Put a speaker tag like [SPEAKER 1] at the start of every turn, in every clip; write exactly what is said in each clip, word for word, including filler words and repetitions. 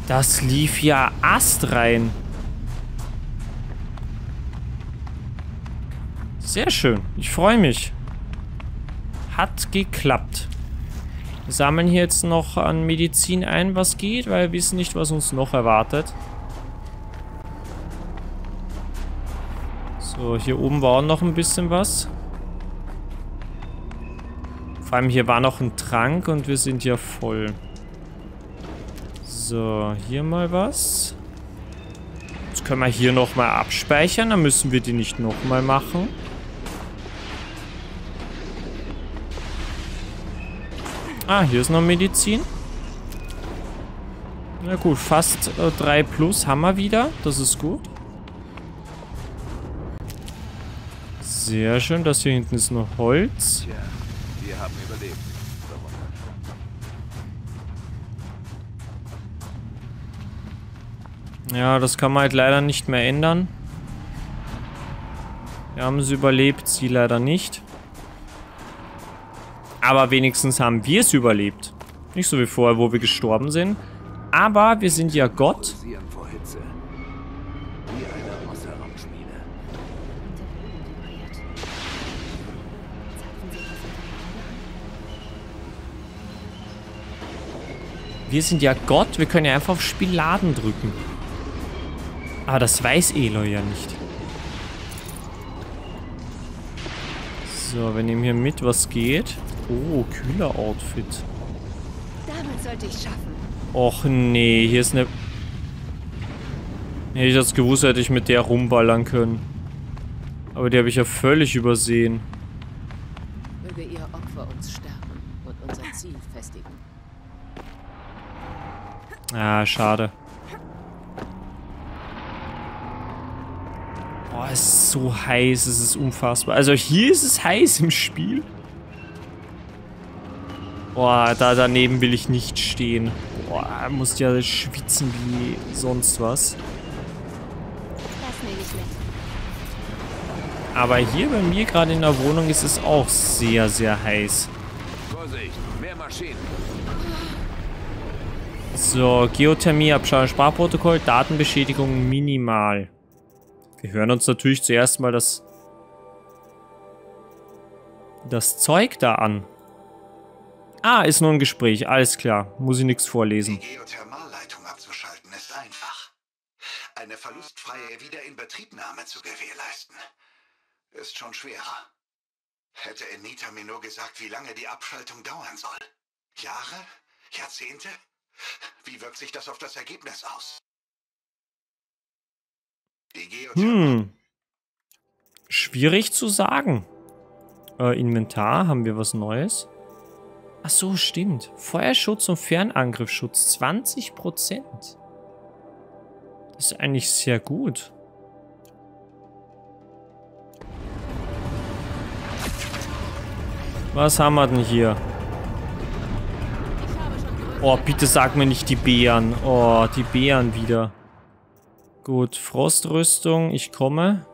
[SPEAKER 1] Das lief ja astrein. Sehr schön. Ich freue mich. Hat geklappt. Wir sammeln hier jetzt noch an Medizin ein, was geht, weil wir wissen nicht, was uns noch erwartet. So, hier oben war auch noch ein bisschen was. Vor allem hier war noch ein Trank und wir sind ja voll. So, hier mal was. Jetzt können wir hier nochmal abspeichern, dann müssen wir die nicht nochmal machen. Ah, hier ist noch Medizin. Na gut, fast äh, drei plus haben wir wieder. Das ist gut. Sehr schön, das hier hinten ist noch Holz.
[SPEAKER 2] Tja, wir haben überlebt.
[SPEAKER 1] Ja, das kann man halt leider nicht mehr ändern. Wir haben es überlebt, sie leider nicht. Aber wenigstens haben wir es überlebt. Nicht so wie vorher, wo wir gestorben sind. Aber wir sind ja Gott. Wir sind ja Gott. Wir können ja einfach auf Spiel laden drücken. Aber das weiß Eloy ja nicht. So, wir nehmen hier mit, was geht. Oh, kühler Outfit.
[SPEAKER 3] Damit sollte ich schaffen.
[SPEAKER 1] Och nee, hier ist eine... Hätte ich das gewusst, hätte ich mit der rumballern können. Aber die habe ich ja völlig übersehen.
[SPEAKER 3] Möge ihr Opfer uns stärken und unser Ziel festigen.
[SPEAKER 1] Ah, schade. Boah, es ist so heiß, es ist unfassbar. Also hier ist es heiß im Spiel. Boah, da daneben will ich nicht stehen. Boah, muss ja schwitzen wie sonst was.
[SPEAKER 3] Das nehme ich mit.
[SPEAKER 1] Aber hier bei mir gerade in der Wohnung ist es auch sehr, sehr heiß.
[SPEAKER 2] Vorsicht, mehr Maschinen.
[SPEAKER 1] So, Geothermie, Abschalten, Sprachprotokoll, Datenbeschädigung minimal. Wir hören uns natürlich zuerst mal das, das Zeug da an. Ah, ist nur ein Gespräch, alles klar. Muss ich nichts vorlesen.
[SPEAKER 4] Die Geothermalleitung abzuschalten ist einfach. Eine verlustfreie Wiederinbetriebnahme zu gewährleisten, ist schon schwerer. Hätte Anita mir nur gesagt, wie lange die Abschaltung dauern soll. Jahre? Jahrzehnte? Wie wirkt sich das auf das Ergebnis aus? Die Geothermal...
[SPEAKER 1] Hm. Schwierig zu sagen. Äh, Inventar, haben wir was Neues? Ach so, stimmt. Feuerschutz und Fernangriffsschutz, zwanzig Prozent. Das ist eigentlich sehr gut. Was haben wir denn hier? Oh, bitte sag mir nicht die Bären. Oh, die Bären wieder. Gut, Frostrüstung, ich komme.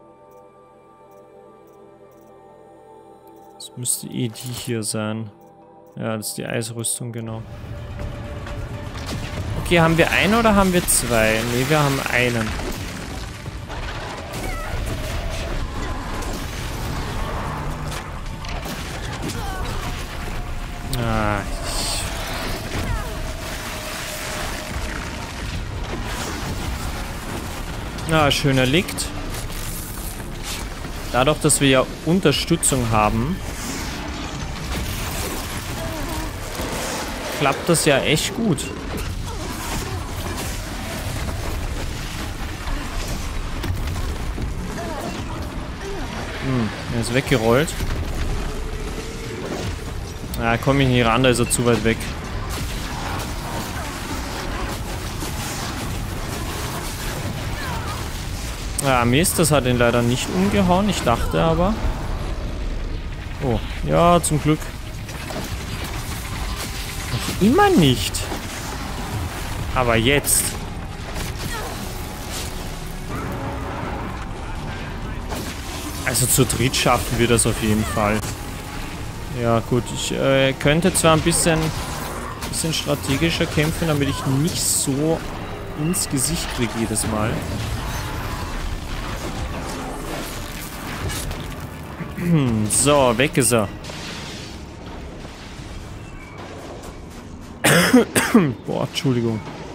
[SPEAKER 1] Das müsste eh die hier sein. Ja, das ist die Eisrüstung, genau. Okay, haben wir einen oder haben wir zwei? Ne, wir haben einen. Ah, ich... Ah, schöner Liegt. Dadurch, dass wir ja Unterstützung haben, klappt das ja echt gut. Hm, er ist weggerollt. Na, komme ich nicht ran, da ist er zu weit weg. Ja, Mist, das hat ihn leider nicht umgehauen. Ich dachte aber. Oh, ja, zum Glück. Noch immer nicht. Aber jetzt. Also zu dritt schaffen wir das auf jeden Fall. Ja gut, ich äh, könnte zwar ein bisschen, bisschen strategischer kämpfen, damit ich nicht so ins Gesicht kriege jedes Mal. So, weg ist er. Boah, Entschuldigung.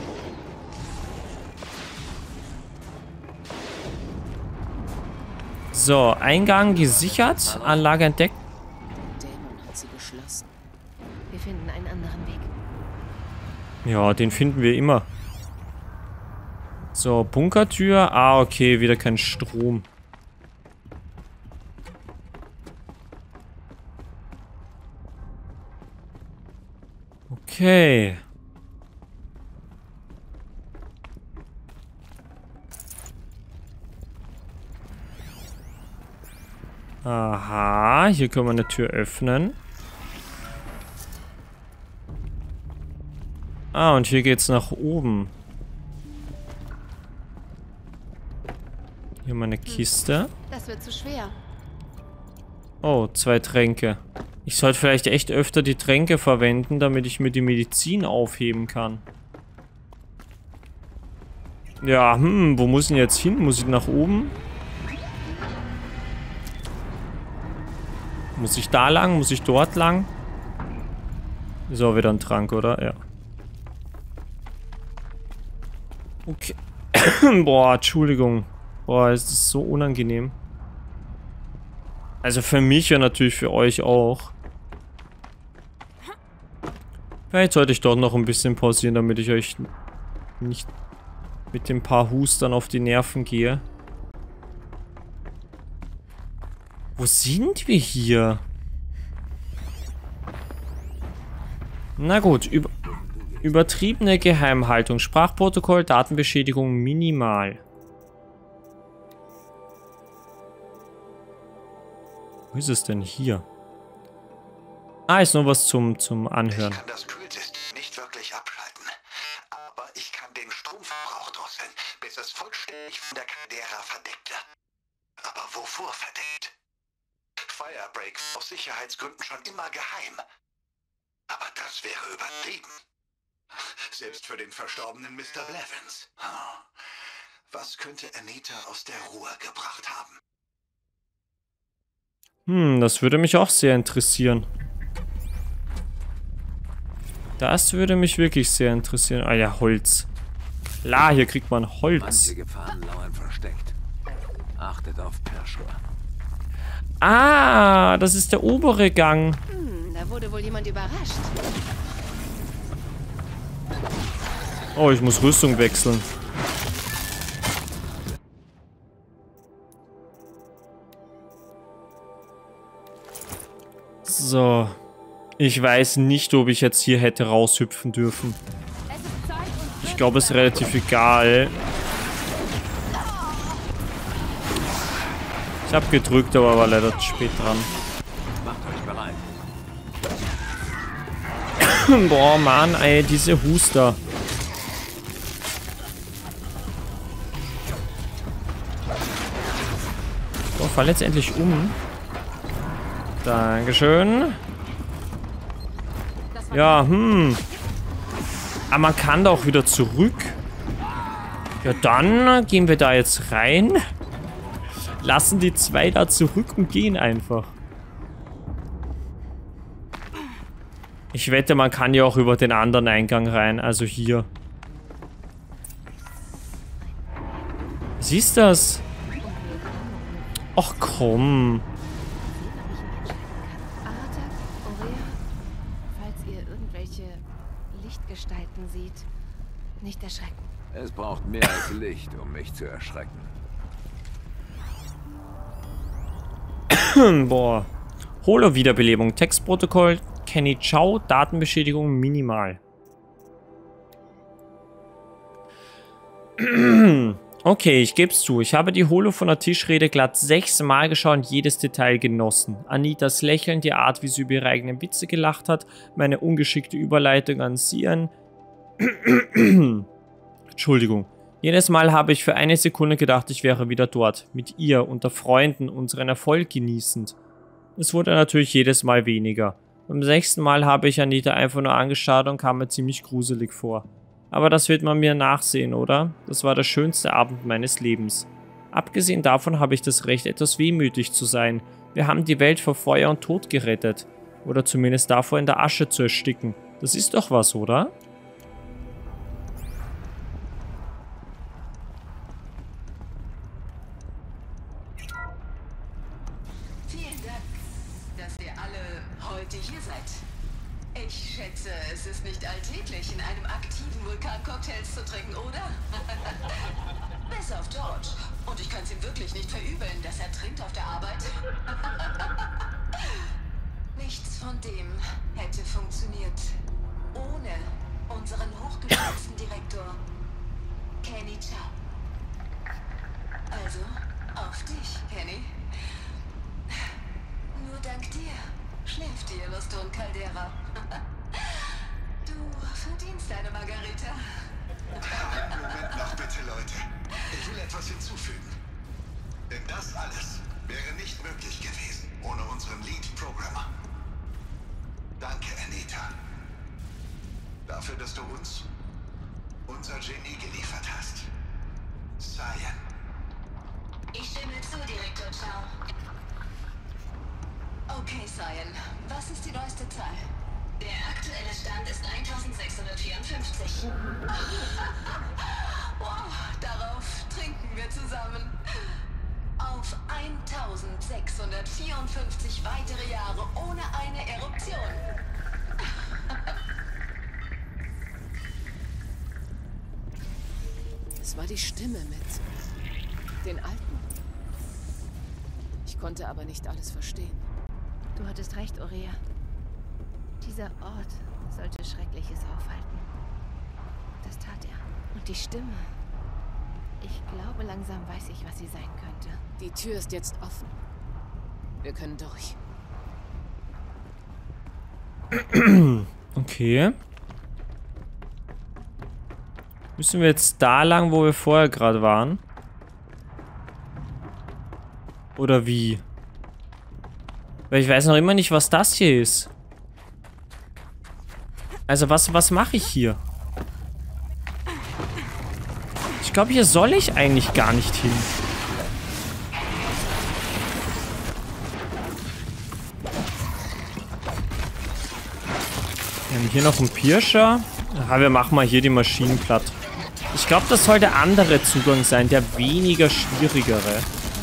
[SPEAKER 1] So, Eingang gesichert, Anlage entdeckt.
[SPEAKER 3] Der Dämon hat sie geschlossen. Wir finden einen anderen Weg.
[SPEAKER 1] Ja, den finden wir immer. So, Bunkertür. Ah, okay, wieder kein Strom. Okay. Aha, hier können wir eine Tür öffnen. Ah, und hier geht's nach oben. Hier mal eine Kiste.
[SPEAKER 3] Das wird zu schwer.
[SPEAKER 1] Oh, zwei Tränke. Ich sollte vielleicht echt öfter die Tränke verwenden, damit ich mir die Medizin aufheben kann. Ja, hm, wo muss ich denn jetzt hin? Muss ich nach oben? Muss ich da lang? Muss ich dort lang? Ist auch wieder ein Trank, oder? Ja. Okay. Boah, Entschuldigung. Boah, ist das so unangenehm. Also für mich und natürlich für euch auch. Vielleicht sollte ich dort noch ein bisschen pausieren, damit ich euch nicht mit den paar Hustern auf die Nerven gehe. Wo sind wir hier? Na gut, über, übertriebene Geheimhaltung, Sprachprotokoll, Datenbeschädigung minimal. Wo ist es denn hier? Ah, ist nur was zum, zum Anhören.
[SPEAKER 4] Ich kann das Kühlsystem nicht wirklich abschalten, aber ich kann den Stromverbrauch drosseln, bis es vollständig von der Caldera verdeckt wird. Aber wovor verdeckt? Firebreak aus Sicherheitsgründen schon immer geheim. Aber das wäre übertrieben. Selbst für den verstorbenen Mister Blevins. Was könnte Anita aus der Ruhe gebracht haben?
[SPEAKER 1] Hm, das würde mich auch sehr interessieren. Das würde mich wirklich sehr interessieren. Ah ja, Holz. Klar, hier kriegt man Holz.
[SPEAKER 2] Manche Gefahren lauern versteckt. Achtet auf Perschur.
[SPEAKER 1] Ah, das ist der obere Gang.
[SPEAKER 3] Hm, da wurde wohl jemand überrascht.
[SPEAKER 1] Oh, ich muss Rüstung wechseln. So. Ich weiß nicht, ob ich jetzt hier hätte raushüpfen dürfen. Ich glaube, es ist relativ egal. Ich habe gedrückt, aber war leider zu spät dran.
[SPEAKER 2] Macht euch bereit.
[SPEAKER 1] Boah, Mann, ey, diese Huster. So, fall jetzt endlich um. Dankeschön. Ja, hm. Aber man kann da auch wieder zurück. Ja, dann gehen wir da jetzt rein. Lassen die zwei da zurück und gehen einfach. Ich wette, man kann ja auch über den anderen Eingang rein. Also hier. Siehst du das? Ach komm.
[SPEAKER 3] Aratak, Aurea, falls ihr irgendwelche Lichtgestalten seht, nicht erschrecken.
[SPEAKER 2] Es braucht mehr als Licht, um mich zu erschrecken.
[SPEAKER 1] Boah. Holo-Wiederbelebung. Textprotokoll. Kenny Chow. Datenbeschädigung minimal. Okay, ich geb's zu. Ich habe die Holo von der Tischrede glatt sechsmal geschaut und jedes Detail genossen. Anitas Lächeln, die Art, wie sie über ihre eigenen Witze gelacht hat, meine ungeschickte Überleitung an Sian. Entschuldigung. Jedes Mal habe ich für eine Sekunde gedacht, ich wäre wieder dort, mit ihr, unter Freunden, unseren Erfolg genießend. Es wurde natürlich jedes Mal weniger. Beim sechsten Mal habe ich Anita einfach nur angeschaut und kam mir ziemlich gruselig vor. Aber das wird man mir nachsehen, oder? Das war der schönste Abend meines Lebens. Abgesehen davon habe ich das Recht, etwas wehmütig zu sein. Wir haben die Welt vor Feuer und Tod gerettet. Oder zumindest davor, in der Asche zu ersticken. Das ist doch was, oder?
[SPEAKER 5] Vielen Dank, dass ihr alle heute hier seid. Ich schätze, es ist nicht alltäglich, in einem aktiven Vulkan Cocktails zu trinken, oder? Bis auf George. Und ich kann es ihm wirklich nicht verübeln, dass er trinkt auf der Arbeit. Nichts von dem hätte funktioniert ohne unseren hochgeschätzten Direktor, Kenny Chow. Also, auf dich, Kenny. Nur dank dir schläft die Yellowstone Caldera. Du verdienst deine Margarita.
[SPEAKER 4] Einen Moment noch bitte, Leute. Ich will etwas hinzufügen. Denn das alles wäre nicht möglich gewesen ohne unseren Lead-Programmer. Danke, Anita. Dafür, dass du uns unser Genie geliefert hast. Cyan.
[SPEAKER 5] Ich stimme zu, Direktor Chow. Okay, Cyan. Was ist die neueste Zahl? Der aktuelle Stand ist eintausendsechshundertvierundfünfzig. Wow, darauf trinken wir zusammen. Auf eintausendsechshundertvierundfünfzig weitere Jahre ohne eine Eruption.
[SPEAKER 3] Es war die Stimme mit den Alten. Ich konnte aber nicht alles verstehen.
[SPEAKER 6] Du hattest recht, Aurea. Dieser Ort sollte Schreckliches aufhalten. Das tat er. Und die Stimme. Ich glaube, langsam weiß ich, was sie sein könnte.
[SPEAKER 3] Die Tür ist jetzt offen. Wir können durch.
[SPEAKER 1] Okay. Müssen wir jetzt da lang, wo wir vorher gerade waren? Oder wie? Weil ich weiß noch immer nicht, was das hier ist. Also was, was mache ich hier? Ich glaube, hier soll ich eigentlich gar nicht hin. Wir haben hier noch einen Pirscher. Ja, wir machen mal hier die Maschinen platt. Ich glaube, das soll der andere Zugang sein, der weniger schwierigere.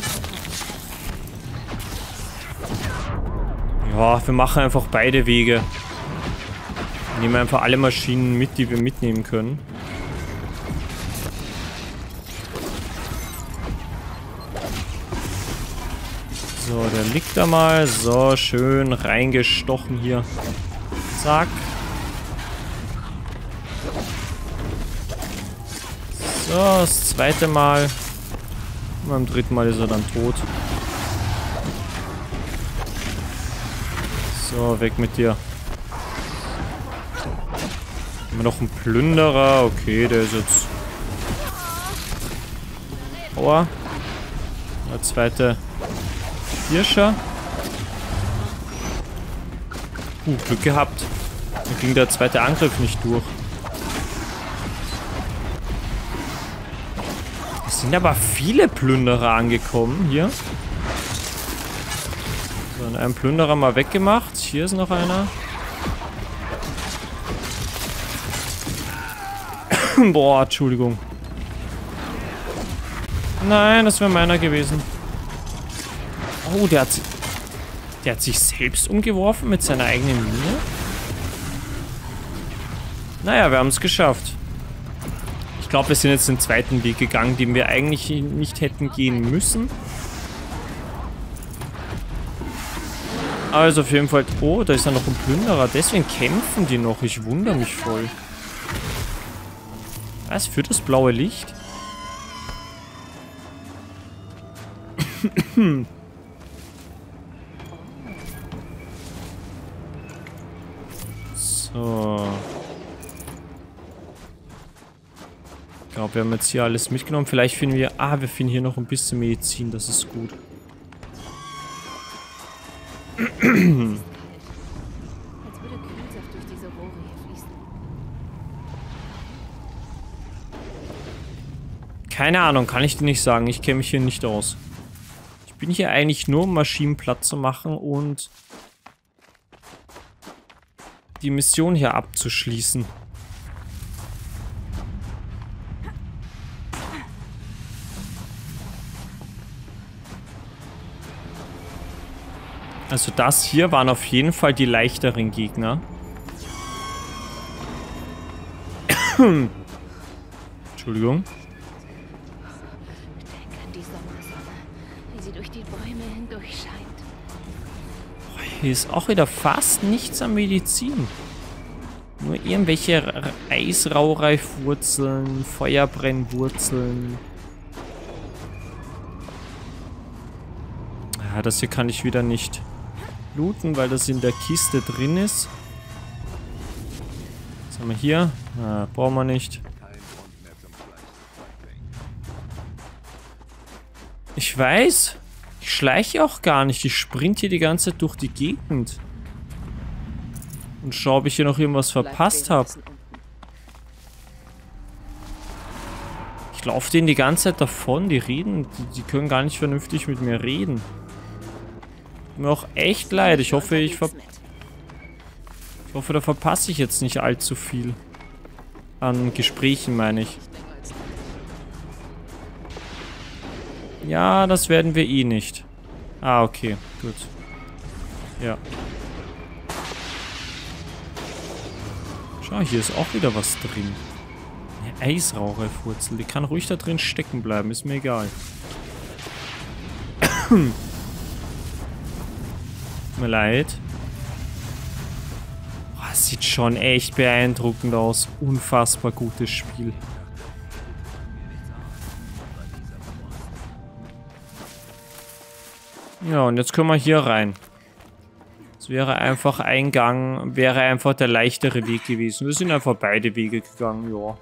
[SPEAKER 1] Ja, wir machen einfach beide Wege. Wir nehmen einfach alle Maschinen mit, die wir mitnehmen können. So, der liegt da mal. So, schön reingestochen hier. Zack. So, das zweite Mal. Und beim dritten Mal ist er dann tot. So, weg mit dir. Haben wir noch einen Plünderer. Okay, der ist jetzt... Aua. Der zweite Pirscher. Uh, Glück gehabt. Da ging der zweite Angriff nicht durch. Es sind aber viele Plünderer angekommen hier. So, einen Plünderer mal weggemacht. Hier ist noch einer. Boah, Entschuldigung. Nein, das wäre meiner gewesen. Oh, der hat, der hat sich selbst umgeworfen mit seiner eigenen Mine. Naja, wir haben es geschafft. Ich glaube, wir sind jetzt den zweiten Weg gegangen, den wir eigentlich nicht hätten gehen müssen. Also auf jeden Fall... Oh, da ist ja noch ein Plünderer. Deswegen kämpfen die noch. Ich wundere mich voll. Was? Für das blaue Licht? So. Ich glaube, wir haben jetzt hier alles mitgenommen. Vielleicht finden wir... Ah, wir finden hier noch ein bisschen Medizin. Das ist gut.
[SPEAKER 6] Als würde Kühlsaft durch diese Rohre hier fließen.
[SPEAKER 1] Keine Ahnung, kann ich dir nicht sagen. Ich kenne mich hier nicht aus. Ich bin hier eigentlich nur, um Maschinen platt zu machen und die Mission hier abzuschließen. Also das hier waren auf jeden Fall die leichteren Gegner. Entschuldigung.
[SPEAKER 6] Denk an die Sommersonne, wie sie durch die Bäume hindurch scheint.
[SPEAKER 1] Hier ist auch wieder fast nichts an Medizin. Nur irgendwelche Eisraureifwurzeln, Feuerbrennwurzeln. Ja, das hier kann ich wieder nicht looten, weil das in der Kiste drin ist. Was haben wir hier? Ah, brauchen wir nicht. Ich weiß. Ich schleiche auch gar nicht. Ich sprinte hier die ganze Zeit durch die Gegend. Und schau, ob ich hier noch irgendwas verpasst habe. Ich laufe denen die ganze Zeit davon. Die reden. Die, die können gar nicht vernünftig mit mir reden. Tut mir auch echt leid. Ich hoffe, ich ver Ich hoffe, da verpasse ich jetzt nicht allzu viel. An Gesprächen, meine ich. Ja, das werden wir eh nicht. Ah, okay. Gut. Ja. Schau, hier ist auch wieder was drin. Eine Eisraucherwurzel. Die kann ruhig da drin stecken bleiben. Ist mir egal. Tut mir leid. Boah, das sieht schon echt beeindruckend aus. Unfassbar gutes Spiel. Ja, und jetzt können wir hier rein. Es wäre einfach ein Gang, wäre einfach der leichtere Weg gewesen. Wir sind einfach beide Wege gegangen, ja.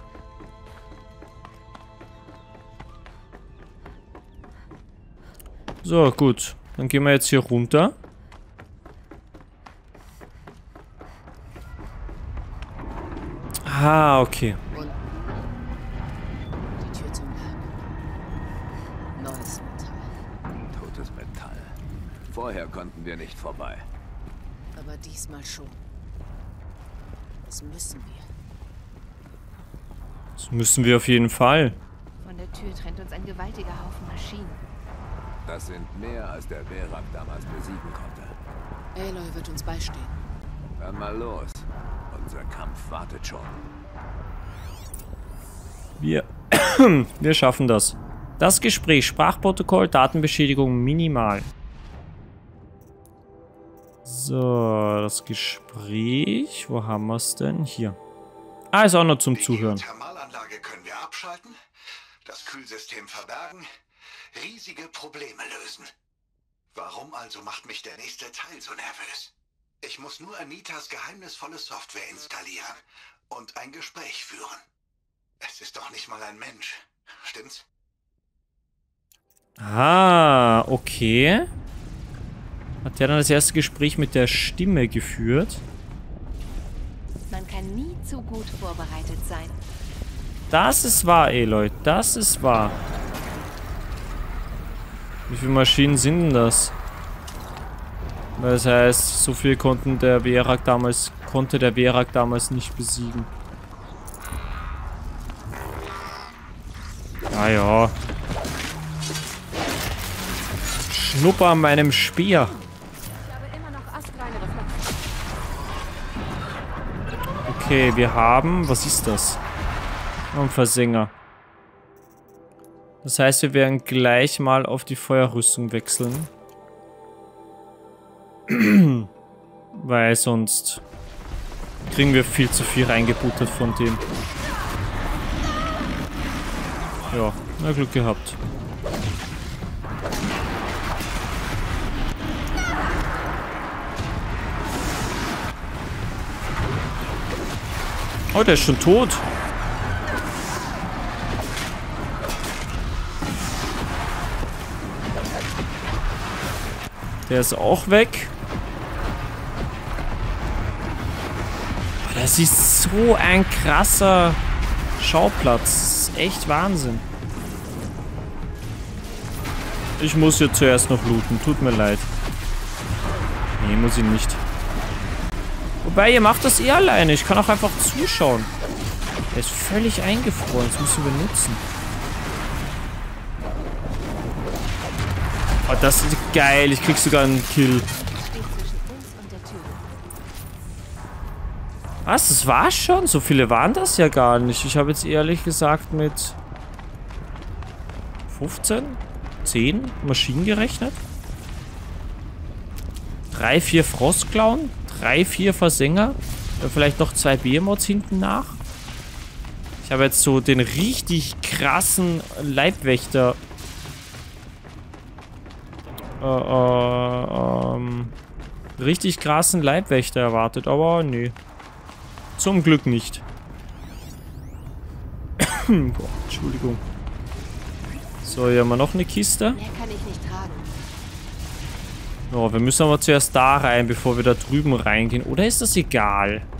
[SPEAKER 1] So, gut. Dann gehen wir jetzt hier runter. Ah, okay.
[SPEAKER 3] Die Tür zum Lager. Neues Metall.
[SPEAKER 2] Totes Metall. Vorher konnten wir nicht vorbei.
[SPEAKER 3] Aber diesmal schon. Das müssen wir.
[SPEAKER 1] Das müssen wir auf jeden Fall.
[SPEAKER 6] Von der Tür trennt uns ein gewaltiger Haufen Maschinen.
[SPEAKER 2] Das sind mehr, als der Verak damals besiegen konnte.
[SPEAKER 3] Aloy wird uns beistehen.
[SPEAKER 2] Dann mal los. Unser Kampf wartet schon.
[SPEAKER 1] Wir, wir schaffen das. Das Gespräch, Sprachprotokoll, Datenbeschädigung minimal. So, das Gespräch. Wo haben wir es denn? Hier. Ah, ist auch noch zum Zuhören.
[SPEAKER 4] Die Thermalanlage können wir abschalten, das Kühlsystem verbergen, riesige Probleme lösen. Warum also macht mich der nächste Teil so nervös? Ich muss nur Anitas geheimnisvolle Software installieren und ein Gespräch führen. Es ist doch nicht mal ein Mensch, stimmt's?
[SPEAKER 1] Ah, okay. Hat der dann das erste Gespräch mit der Stimme geführt?
[SPEAKER 6] Man kann nie zu gut vorbereitet sein.
[SPEAKER 1] Das ist wahr, Aloy. Das ist wahr. Wie viele Maschinen sind denn das? Das heißt, so viel konnten der Verak damals, konnte der Verak damals nicht besiegen. Ja, ja. Schnupper an meinem Speer. Okay, wir haben... Was ist das? Ein Versänger. Das heißt, wir werden gleich mal auf die Feuerrüstung wechseln. Weil sonst kriegen wir viel zu viel reingebuttert von dem. Ja, na Glück gehabt. Oh, der ist schon tot. Der ist auch weg. Das ist so ein krasser Schauplatz. Das ist echt Wahnsinn. Ich muss hier zuerst noch looten. Tut mir leid. Nee, muss ich nicht. Wobei, ihr macht das eh alleine. Ich kann auch einfach zuschauen. Er ist völlig eingefroren. Das müssen wir nutzen. Oh, das ist geil. Ich krieg sogar einen Kill. Was? Das war's schon? So viele waren das ja gar nicht. Ich habe jetzt ehrlich gesagt mit fünfzehn, zehn Maschinen gerechnet. Drei, vier Frostklauen. Drei, vier Versänger. Vielleicht noch zwei Behemoths hinten nach. Ich habe jetzt so den richtig krassen Leibwächter äh, äh, ähm, richtig krassen Leibwächter erwartet, aber nee. Zum Glück nicht. Boah, Entschuldigung. So, hier haben wir noch eine Kiste.
[SPEAKER 6] Mehr kann ich nicht tragen.
[SPEAKER 1] Oh, wir müssen aber zuerst da rein, bevor wir da drüben reingehen. Oder ist das egal?